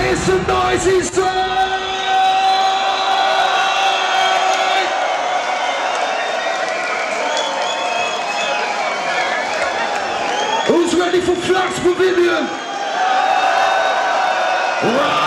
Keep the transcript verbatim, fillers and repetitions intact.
hear some noise inside? Who's ready for Flux Pavilion? Right.